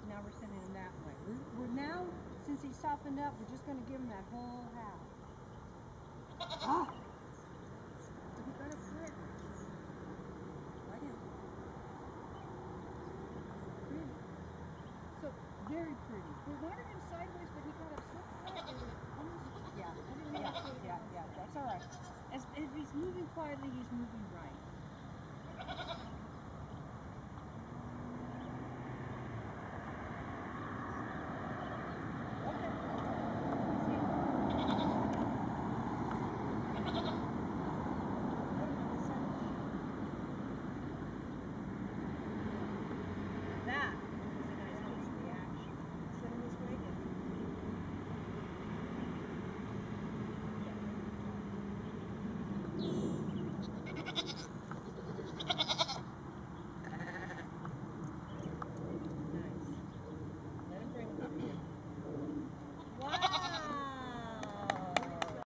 now we're sending him that way. We're now, since he's softened up, we're just going to give him that whole half. Ah! He got a foot. Right in. Pretty. So, very pretty. We wanted him sideways, but he got up so quietly. Yeah, that's all right. As if he's moving quietly, he's moving right.